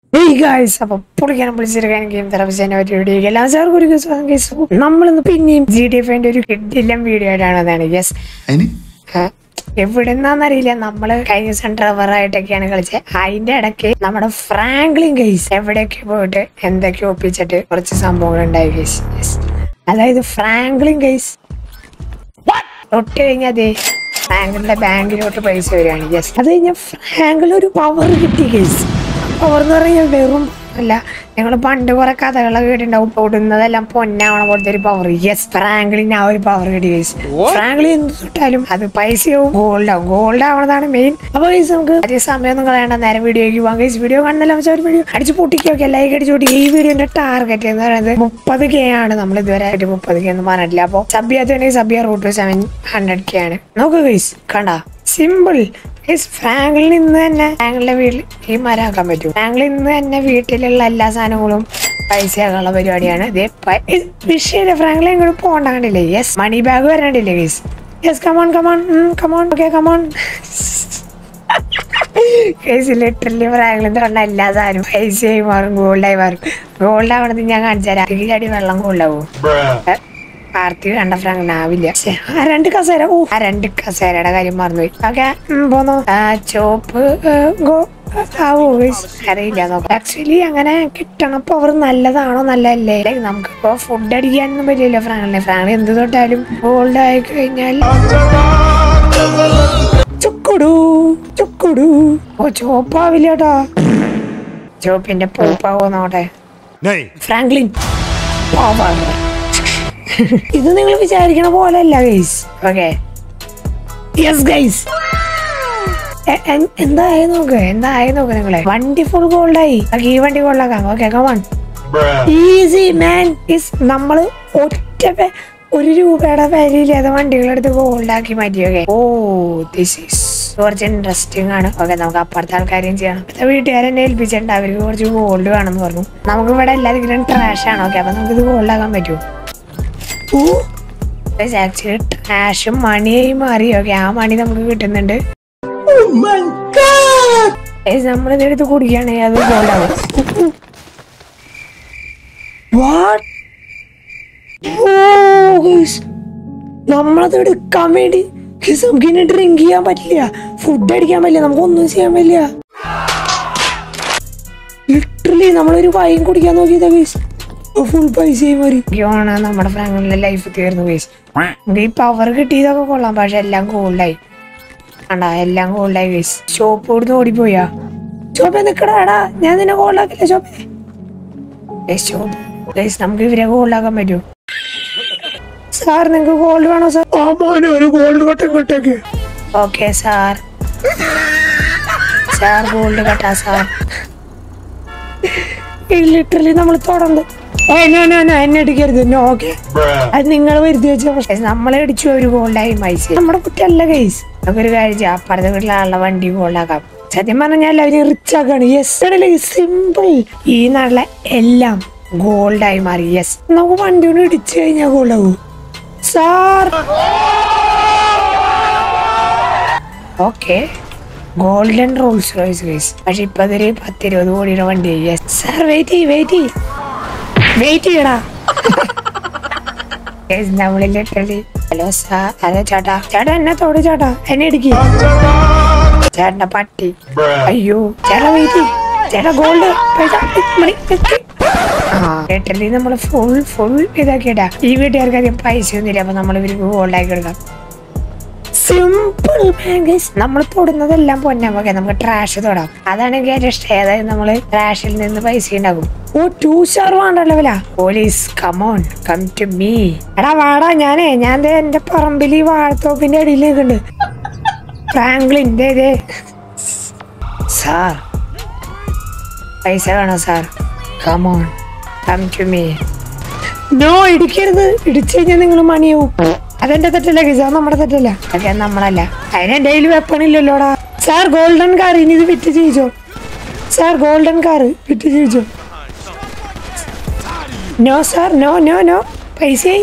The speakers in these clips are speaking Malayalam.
Hey guys, അപ്പോൾ പുള്ളിക്കാനും വിളിച്ചിരിക്കാൻ ഗെയിം തെറാപ്പിസ്റ്റിന്റെ ഒരു വീഡിയോ എല്ലാവർക്കും ഒരു ദിവസം നമ്മളിന്ന് പിന്നെയും GTFന്റെ ഒരു കിഡിലം വീഡിയോ ആയിട്ടാണ് അതാണ് യെസ് എവിടെ നിന്നാന്നറിയില്ല നമ്മള് കഴിഞ്ഞ ദിവസം ഡ്രൈവറായിട്ടൊക്കെയാണ് കളിച്ചത് അതിന്റെ ഇടയ്ക്ക് നമ്മുടെ ഫ്രാങ്ക്ലിൻ ഗൈസ് എവിടെയൊക്കെ പോയിട്ട് എന്തൊക്കെ ഒപ്പിച്ചിട്ട് കുറച്ച് സംഭവങ്ങൾ ഉണ്ടായി ഗൈസ് അതായത് ഫ്രാങ്ക്ലിൻ ഗൈസ് തൊട്ട് കഴിഞ്ഞാൽ അതെ ഫ്രാങ്ക്ലിന്റെ ബാങ്കിലോട്ട് പൈസ വരികയാണ് യെസ് അത് കഴിഞ്ഞാൽ ഫ്രാങ്കിൾ ഒരു പവർ കിട്ടി ഗൈസ് പവർ എന്ന് പറഞ്ഞാൽ വെറും അല്ല ഞങ്ങൾ പണ്ട് കുറെ കഥകളൊക്കെ കേട്ടിട്ടുണ്ടാവും ഓടുന്നതെല്ലാം പൊന്നാവണ പോലത്തെ ഒരു പവർ യെസ് ഫ്രാങ്ക്ലിന് ആ ഒരു പവർ കിട്ടി ഗൈസ് ഫ്രാങ്ക്ലിൻ എന്ത് തൊട്ടാലും അത് പൈസയാവും ഗോൾഡ് ആവണതാണ് മെയിൻ അപ്പൊ ഗൈസ് നമുക്ക് അതേ സമയമൊന്നും കളയണ്ട നേരെ വീഡിയോക്ക് പോകാം ഗൈസ് വീഡിയോ കാണുന്നല്ല ഒരു വീഡിയോ അടിച്ച് പൊട്ടിക്കൊക്കെ ലൈക്ക് അടിച്ച് പൊട്ടി ഈ വീഡിയോന്റെ ടാർഗറ്റ് എന്ന് പറയുന്നത് 30K ആണ് നമ്മൾ ഇതുവരെ 30K എന്ന് പറഞ്ഞിട്ടില്ല അപ്പൊ സബ്യാണെങ്കിൽ സബ്യ റൂട്ട് 700K ആണ് നോക്കുക ഗൈസ് കണ്ട സിമ്പിൾ ഫ്രാങ്ക്ലിൻ ഇന്ന് തന്നെ ഫ്രാങ്ക്ലിന്റെ വീട്ടിൽ ഈ മരാക്കാൻ പറ്റും ഫ്രാങ്ക്ലിൻ ഇന്ന് തന്നെ വീട്ടിലുള്ള എല്ലാ സാധനങ്ങളും പൈസയാക്കാനുള്ള പരിപാടിയാണ് വിഷയമില്ല ഫ്രാങ്ക്ലിൻ ഇങ്ങോട്ട് പോകണ്ട കണ്ടില്ലേ യെസ് മണി ബാഗ് വരണ്ടില്ലേ guys yes come on okay come on guys literally Franklin പറഞ്ഞ എല്ലാ സാധനവും പൈസയായി മാറും ഗോൾഡായി മാറും ഗോൾഡ് ആവണത് ഞാൻ കാണിച്ചു തരാം ചാടി വെള്ളം ഗോൾഡാവോ പാർട്ടി കണ്ട ഫ്രാങ്ക്ലിൻ ആവില്ല ആ രണ്ട് കസേരയുടെ കാര്യം മറന്നുപോയി ഓക്കെ പോന്നോ ചോപ്പ് അറിയില്ല നോക്കാം ആക്ച്വലി അങ്ങനെ കിട്ടണം പവർ നല്ലതാണോ നല്ലതല്ലേ നമുക്കിപ്പോ ഫുഡ് അടിക്കാനൊന്നും പറ്റില്ല ഫ്രാങ്ക്ലിൻ എന്ത് തൊട്ടാലും ഗോൾഡ് ആയി കഴിഞ്ഞാൽ ചുക്കുടു ഓ ചോപ്പാവില്ല കേട്ടോ ചോപ്പിന്റെ പൂപ്പാവോ നോട്ടെ ഫ്രാങ്ക്ലിൻ ഇത് നിങ്ങൾ വിചാരിക്കണ പോലെ അല്ല ഗൈസ് ഓക്കെ യെസ് ഗൈസ് എന്തായി നോക്ക് നിങ്ങളെ വണ്ടി ഫുൾ ഗോൾഡായി ഈ വണ്ടി ഗോൾഡാക്കാം okay come on easy man is നമ്മള് ഒറ്റ ₹1 വിലയില്ലാതെ വണ്ടികളെടുത്ത് ഗോൾഡാക്കി മാറ്റി ഓക്കെ ഓ ദിസ് ഈസ് കുറച്ച് ഇൻട്രസ്റ്റിംഗ് ആണ് ഓക്കെ നമുക്ക് അപ്പുറത്തെ ആൾക്കാരെയും ചെയ്യണം ഇപ്പത്തെ വീട്ടുകാരെന്നെ ഏൽപ്പിച്ചിട്ടുണ്ട് അവർക്ക് കുറച്ച് ഗോൾഡ് വേണമെന്ന് പറഞ്ഞു നമുക്ക് ഇവിടെ എല്ലാവരും ട്രാഷ് ആണ് ഓക്കെ അപ്പൊ നമുക്ക് ഇത് ഗോൾഡാക്കാൻ പറ്റുമോ ആക്ച്വലി ട്രാഷും മണിയായി മാറി ഓക്കെ ആ മണി നമുക്ക് കിട്ടുന്നുണ്ട് നമ്മളിതെടുത്ത് കുടിക്കുകയാണെങ്കിൽ അത് ഗോൾഡാവും നമ്മളത് എടുക്കാൻ വേണ്ടി നമുക്ക് ഡ്രിങ്ക് ചെയ്യാൻ പറ്റില്ല ഫുഡ് അടിക്കാൻ പറ്റില്ല നമുക്കൊന്നും ചെയ്യാൻ പറ്റില്ല ലിറ്ററലി നമ്മളൊരു വൈൻ കുടിക്കാൻ നോക്കിയതാ ഗൈസ് ഫുൾ പൈസയായി മാറി നമ്മുടെ ഫ്രാങ്ക്ലിന്റെ ലൈഫ് തീർന്നു ഗൈസ് നമുക്ക് ഈ പവർ കിട്ടിയതൊക്കെ കൊള്ളാം പക്ഷെ എല്ലാം ഗോൾഡായി ആണ്ടാ എല്ലാം ഗോൾഡായി ഗൈസ് ഷോപ്പ് ഇവിടുന്ന് ഓടിപ്പോയാ ഷോപ്പേ നിക്കടാ ഞാൻ നിന്നെ ഗോൾഡാക്കില്ല ഷോപ്പ് ഗൈസ് നമുക്ക് ഇവരെ ഗോൾഡാക്കാൻ പറ്റുമോ സാർ നിങ്ങക്ക് ഗോൾഡ് വേണോ സാർ ഓക്കെ സാർ ഗോൾഡ് കട്ടാ സാർ ലിറ്ററലി നമ്മൾ തുടർന്ന് എന്നെ അടിക്കരുത് ഓക്കെ അത് നിങ്ങൾ വരുത്തി വെച്ച പക്ഷേ നമ്മളെ അടിച്ചു ഒരു ഗോൾഡായി മൈസി നമ്മുടെ കുട്ടിയല്ല ഗൈസ് നമുക്കൊരു കാര്യം അപ്പുറത്തെ വീട്ടിലുള്ള വണ്ടി ഗോൾഡാക്കാം സത്യം പറഞ്ഞാൽ എല്ലാവരും റിച്ച് ആക്കാണ് യെസ് സിമ്പിൾ ഈ നാട്ടിലെ എല്ലാം ഗോൾഡായി മാറി യെസ് നമുക്ക് വണ്ടി കൊണ്ട് ഇടിച്ചു കഴിഞ്ഞാൽ ഗോൾഡാവൂ sir okay golden Rolls Royce guys പക്ഷെ ഇപ്പൊ അതൊരു 10-20 കോടിയുടെ വണ്ടി യെസ് സാർ വെയിറ്റ് ചെയ്യടാ നമ്മള് ലിറ്ററലി ഹലോ സാർ ഹലോ ചേട്ടാ എന്നെ തോട് ചേട്ടാ എന്നെ ഇടിക്ക് ചേട്ടന്റെ പട്ടി അയ്യോ ചേട്ടാ വെയിറ്റ് ചേട്ടാ ഗോൾഡ് ലിറ്ററലി നമ്മള് ഫുൾ ഇതാക്കിയിട്ടാ ഈ വീട്ടുകാർക്ക് അധികം പൈസ ഒന്നുമില്ല അപ്പൊ നമ്മൾ ഇവർക്ക് ഗോൾഡാക്കി എടുക്കാം സിമ്പിൾ ബാങ്കേഴ്സ് നമ്മൾ തൊടുന്നതെല്ലാം പൊന്നാമൊക്കെ നമുക്ക് ട്രാഷ് തൊടാം അതാണ് എനിക്ക് ഏറ്റവും ഇഷ്ടം അതായത് നമ്മള് ട്രാഷിൽ നിന്ന് പൈസ ഉണ്ടാകും ഓ 2 സ്റ്റാർ വേണ്ടല്ലോ police come on come to me എടാ വാടാ ഞാൻ എന്റെ പറമ്പിൽ ഈ വാഴത്തോപ്പിന്റെ അടിയിൽ നിൽക്കുന്നുണ്ട് ഫ്രാങ്ക്ലിൻ സാർ പൈസ വേണോ sir come on come to me no ഇടിക്കരുത് ഇടിച്ചു കഴിഞ്ഞാൽ നിങ്ങൾ മണിയാവും അതെന്റെ തെറ്റല്ല ഗൈസ് അത് നമ്മുടെ തെറ്റല്ല അതൊക്കെ നമ്മളല്ല അതിനെ ഡെയിലി വെപ്പണില്ലല്ലോടാ സാർ ഗോൾഡൻ കാർ ഇനി ഇത് വിറ്റ് ചെയ്യിച്ചോ സാർ ഗോൾഡൻ കാർ വിറ്റ് ചെയ്യിച്ചോ നോ സാർ നോ പൈസയായി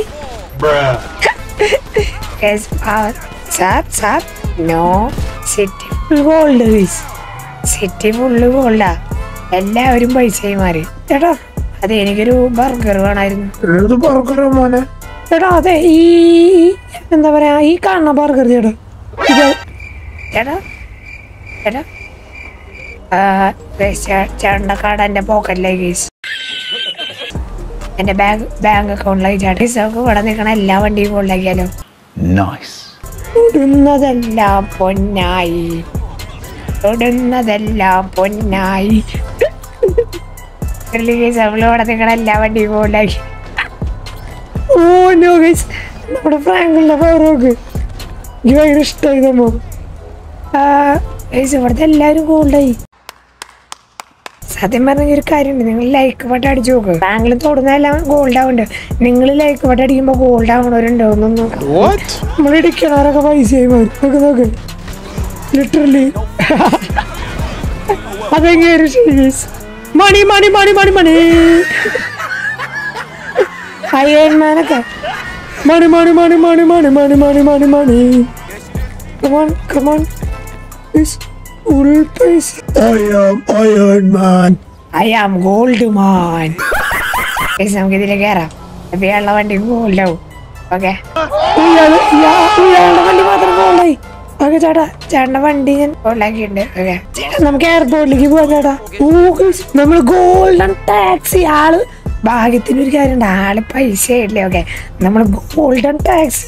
sir no city full gold guys city full ഗോൾഡാ എല്ലാവരും പൈസയായി മാറി. ചേട്ടാ അതെ എനിക്കൊരു ബർഗർ വേണമായിരുന്നു. ഏത് ബർഗറാ മോനെ? ചേട്ടാ അതെ ഈ എന്താ പറയാ ഈ കാണുന്ന ബർഗർ ചേട്ടാ. ചേട്ടാ ചേട്ടാ ചേട്ടൻ്റെ കാർഡ് എൻ്റെ പോക്കറ്റിലേക്ക് ഗൈസ്. എൻ്റെ ബാങ്ക് അക്കൗണ്ടിലേക്ക് ചേട്ടാ നമുക്ക് ഇവിടെ നിൽക്കണ എല്ലാ വണ്ടിയും കൊണ്ടാക്കിയാലോ? തൊടുന്നതെല്ലാം പൊന്നായി, തൊടുന്നതെല്ലാം പൊന്നായി. നമ്മളിവിടെ നിൽക്കണ എല്ലാ വണ്ടിയും കൊണ്ടാക്കി. ഓ നോ ഗൈസ്, നമ്മുടെ ഫ്രാങ്കിളിൻ്റെ പവറോക്ക് എനിക്ക് ഭയങ്കര ഇഷ്ടമായി സംഭവം. ഗൈസ് ഇവിടുത്തെ എല്ലാവരും ഗോൾഡായി. സത്യം പറഞ്ഞ ഒരു കാര്യമുണ്ട്, നിങ്ങൾ ലൈക്ക് ബട്ടൺ അടിച്ചു നോക്ക്. ഫ്രാങ്കിൾ തൊടുന്നതെല്ലാം ഗോൾഡ് ആവുന്നുണ്ട്. നിങ്ങൾ ലൈക്ക് ബട്ടൺ അടിക്കുമ്പോൾ ഗോൾഡ് ആവണവരുണ്ടോ ഒന്നും നോക്കാം. നമ്മളിടിക്കണവരൊക്കെ പൈസയായി മാറും. നോക്ക് നോക്ക് ലിറ്ററലി അതെങ്ങനെ മണി മണി മണി മണി മണി അയ്യന്മാനൊക്കെ മണി മണി മണി മണി മണി മണി മണി മണി മണി. Come on, come on. This full place. I am Iron Man. I am Gold Man. നമുക്ക് ഇതിലേക്ക് കയറാം. ഇയാളുടെ വണ്ടി ഗോൾഡ് ആവും. ഓക്കെ ഇയാളുടെ വണ്ടി മാത്രം ഗോൾഡായി. ഓക്കെ ചേട്ടാ ചേട്ടൻ്റെ വണ്ടി ഞാൻ ഗോൾഡാക്കിയിട്ടുണ്ട്. ഓക്കെ ചേട്ടാ നമുക്ക് എയർപോർട്ടിലേക്ക് പോവാം ചേട്ടാ. നമ്മൾ ഗോൾഡൻ ടാക്സി. ആള് ഭാഗ്യത്തിനൊരു കാര്യമുണ്ട്, ആള് പൈസ ഇല്ലേ. ഓക്കെ നമ്മൾ ഗോൾഡൻ ടാക്സി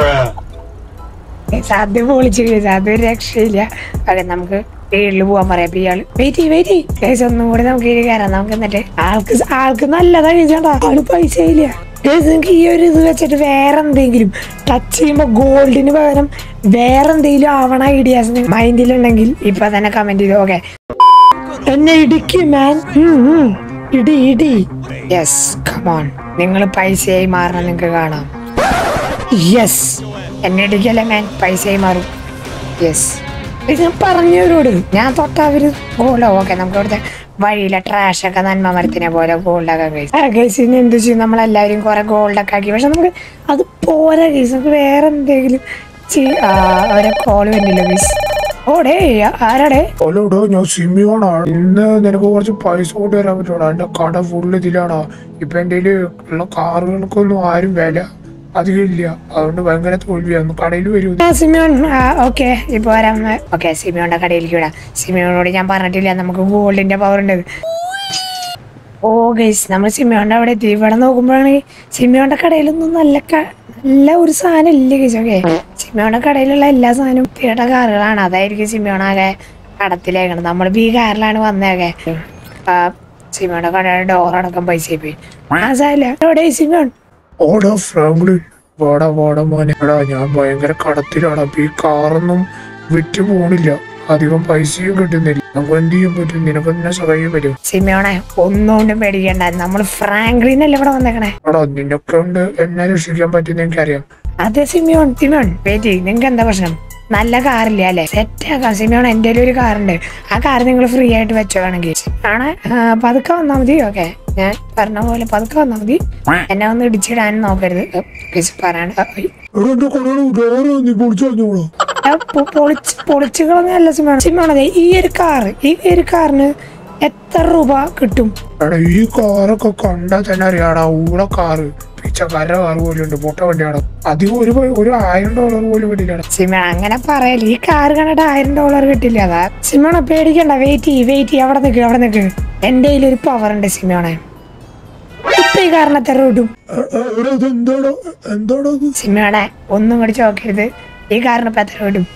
സാധ്യ പൊളിച്ചു അതൊരു രക്ഷയില്ല. ഓക്കെ നമുക്ക് വീട്ടിൽ പോവാൻ പറയാം. ഇയാള് വെയിറ്റ് കേസ് ഒന്നും കൂടി നമുക്ക് ഇതിൽ കയറാം. നമുക്ക് എന്നിട്ട് ആൾക്ക് നല്ലതാ കേസാണ്ടാ, ആള് പൈസ ഇല്ല. നിങ്ങൾക്ക് ഈ ഒരു ഇത് വെച്ചിട്ട് വേറെ എന്തെങ്കിലും ടച്ച് ചെയ്യുമ്പോൾ ഗോൾഡിന് പകരം വേറെ എന്തെങ്കിലും ആവണ ഐഡിയാസ് മൈൻഡിലുണ്ടെങ്കിൽ ഇപ്പൊ തന്നെ കമന്റ് ചെയ്തു. ഓക്കെ എന്നെ ഇടിക്ക് മാൻ, ഇടി. യെസ് കമോൺ, നിങ്ങൾ പൈസയായി മാറണം, നിങ്ങൾക്ക് കാണാം. യെസ് എന്നെ ഇടിക്കല്ലേ മാൻ, പൈസയായി മാറും. യെസ് ഞാൻ പറഞ്ഞവരോട് ഞാൻ തൊട്ടവര് ഗോൾഡോ. ഓക്കെ നമുക്ക് ഇവിടുത്തെ വഴിയിലെ ട്രാഷൊക്കെ നന്മ മരത്തിനെ പോലെ ഗോൾഡൊക്കെ കേസിന് എന്ത് ചെയ്യും, നമ്മളെല്ലാവരും കുറെ ഗോൾഡൊക്കെ ആക്കി. പക്ഷെ നമുക്ക് അത് പോരാ കേസ്, നമുക്ക് വേറെ എന്തെങ്കിലും അവരെ കോള് വന്നില്ല കേസ്. ഓടേ ആരാടേ? ഹലോടോ ഞാൻ സിമിയോണാ. ഇന്ന് നിനക്ക് കുറച്ച് പൈസ കൊണ്ട് തരാൻ പറ്റുമോ? എന്റെ കട ഫുള്ള് ഇതിലാണോ. ഇപ്പൊ എന്റെ ഉള്ള കാറുകൾക്കൊന്നും ആരും വില അധികം ഇല്ല, അതുകൊണ്ട് ഭയങ്കര തോൽവിയാണ്. കടയിൽ വരൂ സിമിയോൺ. ഓക്കെ ഇപ്പൊ വരാം. ഓക്കെ സിമിയോന്റെ കടയിലേക്ക് വിടാം. സിമിയോനോട് ഞാൻ പറഞ്ഞിട്ടില്ല നമുക്ക് ഗോൾഡിന്റെ പവർ ഉണ്ട്. ഓ ഗൈസ് നമ്മൾ സിമിയോന്റെ അവിടെ എത്തി. ഇവിടെ നോക്കുമ്പോഴാണ് സിമിയോന്റെ കടയിലൊന്നും നല്ല ഒരു സാധനം ഇല്ല ഗൈസ്. ഓക്കെ സിമിയോന്റെ കടയിലുള്ള എല്ലാ സാധനവും തീട്ട കാറുകളാണ്. അതായിരിക്കും സിമിയോണാകെ കടത്തിലേക്കണം. നമ്മൾ ഈ കാറിലാണ് വന്നേക്കെ. സിമിയോന്റെ കടയുടെ ഡോറടക്കം പൈസ പോയി. എവിടെ സിമിയോൺ? ഓടാ ഫ്രാങ്ക്ലിൻ, വാടാ മോനെ. എടാ ഞാൻ ഭയങ്കര കടത്തിലാണ്. അപ്പൊ ഈ കാറൊന്നും വിറ്റ് പോണില്ല, അധികം പൈസയും കിട്ടുന്നില്ല. നമുക്ക് എന്ത് ചെയ്യാൻ പറ്റും? നിനക്ക് എന്നെ സഹായിക്കാൻ പറ്റും? സിമിയോണെ ഒന്നുകൊണ്ടും പേടിക്കണ്ട, നമ്മൾ ഫ്രാങ്ക്ലിനല്ലേ ഇവിടെ വന്നേക്കണേ. എടാ നിനക്ക് കൊണ്ട് എന്നെ രക്ഷിക്കാൻ പറ്റുന്ന എനിക്കറിയാം. അതെ സിമിയോൺ വെയിറ്റ്, നിങ്ങൾക്ക് എന്താ പ്രശ്നം? നല്ല കാറില്ല അല്ലേ? സെറ്റ് ആക്കാം സിമിയോൺ. എൻ്റെ ഒരു കാറുണ്ട്, ആ കാർ നിങ്ങൾ ഫ്രീ ആയിട്ട് വെച്ചോ വേണമെങ്കിൽ. ആണ് പതുക്കെ വന്നാൽ മതി. ഓക്കെ ഞാൻ പറഞ്ഞ പോലെ പതുക്കെ വന്നാൽ മതി. എന്നെ ഒന്ന് ഇടിച്ചിടാനും നോക്കരുത്. പറയാൻ പൊളിച്ചുകളൊന്നല്ല സിമിയോൺ. അതെ ഈ ഒരു കാറിന് എത്ര രൂപ കിട്ടും? ഈ കാറൊക്കെ കണ്ടാൽ തന്നെ അറിയാടാ, ഊള കാറ്, പിച്ചക്കാരുടെ കാറ് പോലും ഉണ്ട്, പൊട്ട വണ്ടിയാണ്. അധികം ഒരു $1000 പോലും കിട്ടില്ല സിമിയോൺ. അങ്ങനെ പറയല്ല, ഈ കാർ കണ്ടിട്ട് $1000 കിട്ടില്ല. അതാ സിമിയോണെ പേടിക്കണ്ട. വെയിറ്റ് അവിടെ നിൽക്ക്. എന്റെ കയ്യിലൊരു പവർ ഉണ്ട് സിമിയോണെ. ഇപ്പൊ ഈ കാറിന് എത്ര കിട്ടും സിമിയോണെ? ഒന്നും കൂടി ചോക്കരുത്, ഈ കാറിന് ഇപ്പൊ എത്ര കിട്ടും?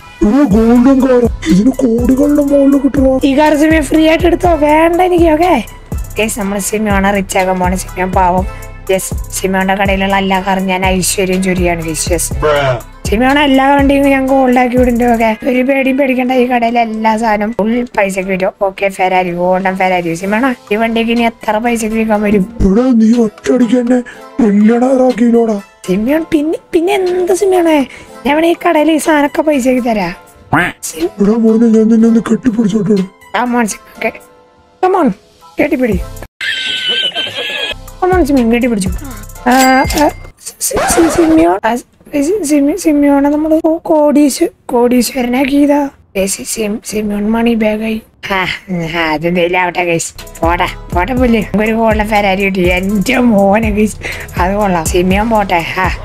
ഈ കാർ സിമിയോ ഫ്രീ ആയിട്ട് എടുത്തോ, വേണ്ട എനിക്ക്. ഓക്കെ നമ്മൾ സിമിയോണെ റിച്ച് ആക്കാൻ പോണ. സിമിയോൺ പാവം. യെസ് സിമിയോന്റെ കടയിലുള്ള എല്ലാ കാറും ഞാൻ ഐശ്വര്യം ചൊരിയാണ്. യെസ് സിമിയോണെ എല്ലാ വണ്ടിയും ഞാൻ ഗോൾഡാക്കി വിടുന്നുണ്ട്. ഓക്കെ ഒരു പേടിയും പേടിക്കണ്ട, ഈ കടയിലെ എല്ലാ സാധനവും ഫുൾ പൈസക്ക് കിട്ടും. Okay Ferrari, golden Ferrari. സിമിയോണ ഈ വണ്ടിക്ക് ഇനി എത്ര പൈസക്ക് വിൽക്കാൻ വരും? സിമിയോൺ പിന്നെ എന്ത് സിമിയോണെ, ഞാൻ ഈ കടയിൽ ഈ സാധനമൊക്കെ പൈസക്ക് തരാം. കെട്ടിപ്പിടി കെട്ടിപ്പിടിച്ചു. സിമിയോണെ നമ്മള് കോടീശ്വരനാക്കിയതാ. സിമിയോൺ മണി ബാഗായി. അതെന്തേലും ആവട്ടെ ഗൈസ്. പോട്ടെ പുല്ല്. ഒരു കോളിലെ ഫെരാരി കിട്ടി. എന്റെ മോനെ ഗൈസ്, അത് കൊള്ളാം. സിമിയോൻ പോട്ടെ.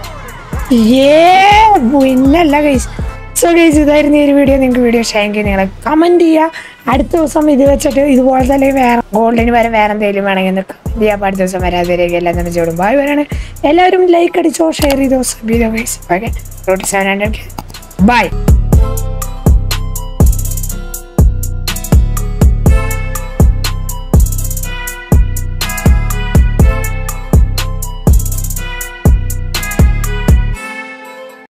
പിന്നല്ല ഗൈസ്. സോ ഗൈസ്, ഇതായിരുന്നു ഈ ഒരു വീഡിയോ. നിങ്ങൾക്ക് വീഡിയോ ഇഷ്ടമെങ്കിൽ നിങ്ങൾ കമന്റ് ചെയ്യുക. അടുത്ത ദിവസം ഇത് വെച്ചിട്ട് ഇതുപോലത്തെ അല്ലെങ്കിൽ വേറെ ഗോൾഡിന് വരെ വേറെ എന്തെങ്കിലും വേണമെങ്കിൽ കമന്റ് ചെയ്യാം. അടുത്ത ദിവസം വരാതിരിക്കുക. എല്ലാം തന്നെ ചോടും. ബായ് വരാണ്. എല്ലാവരും ലൈക്ക് അടിച്ചോ, ഷെയർ ചെയ്തോ, സബ് ചെയ്തോ ഗൈസ്. ഓക്കെ, 700. ബൈ.